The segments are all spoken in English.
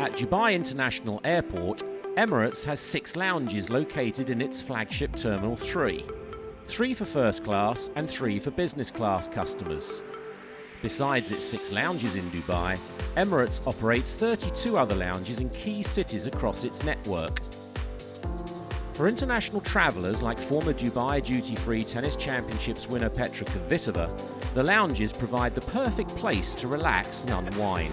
At Dubai International Airport, Emirates has 6 lounges located in its flagship Terminal 3. 3 for first class and 3 for business class customers. Besides its 6 lounges in Dubai, Emirates operates 32 other lounges in key cities across its network. For international travellers like former Dubai Duty-Free Tennis Championships winner Petra Kvitova, the lounges provide the perfect place to relax and unwind.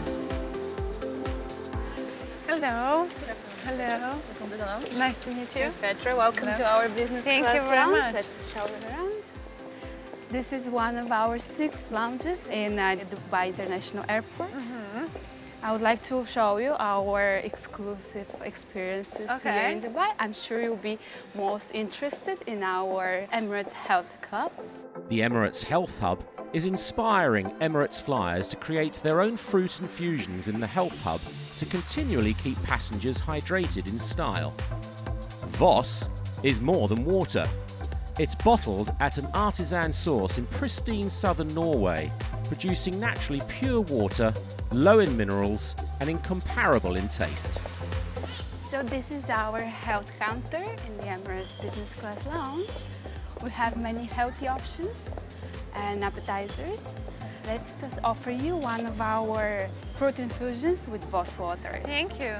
Hello. Hello. Nice to meet you. Yes, Petra, welcome to our business Thank class you very lounge. much. Let's show you around. This is one of our 6 lounges in Dubai International Airport. I would like to show you our exclusive experiences here in Dubai. I'm sure you'll be most interested in our Emirates Health Club. The Emirates Health Hub is inspiring Emirates flyers to create their own fruit infusions in the Health Hub to continually keep passengers hydrated in style. Voss is more than water. It's bottled at an artisan source in pristine southern Norway, producing naturally pure water, low in minerals and incomparable in taste. So this is our health counter in the Emirates Business Class Lounge. We have many healthy options and appetizers. Let us offer you one of our fruit infusions with Voss water. Thank you.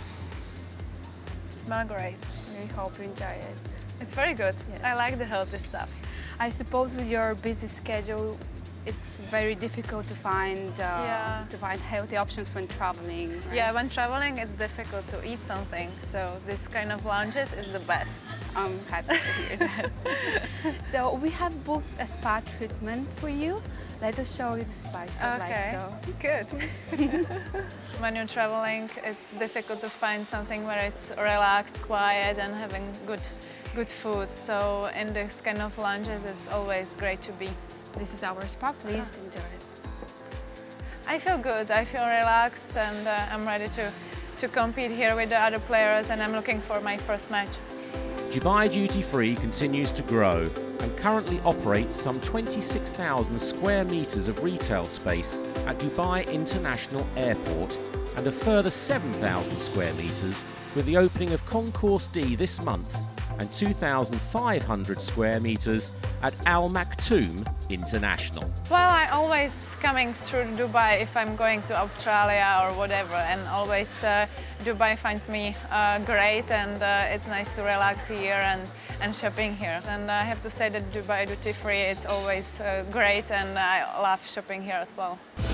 It smells great. We hope you enjoy it. It's very good. Yes. I like the healthy stuff. I suppose with your busy schedule, it's very difficult to find healthy options when traveling. Right? Yeah, when traveling, it's difficult to eat something. So this kind of lounges is the best. I'm happy to hear that. So we have booked a spa treatment for you. Let us show you the spa if you like so. Good. When you're traveling, it's difficult to find something where it's relaxed, quiet, and having good food. So in this kind of lounges, it's always great to be. This is our spa. Please enjoy it. I feel good. I feel relaxed, and I'm ready to compete here with the other players, and I'm looking for my first match. Dubai Duty Free continues to grow and currently operates some 26,000 square metres of retail space at Dubai International Airport and a further 7,000 square metres with the opening of Concourse D this month and 2,500 square metres at Al Maktoum International. Well, I always coming through Dubai if I'm going to Australia or whatever, and always Dubai finds me great, and it's nice to relax here and shopping here. And I have to say that Dubai Duty Free, it's always great, and I love shopping here as well.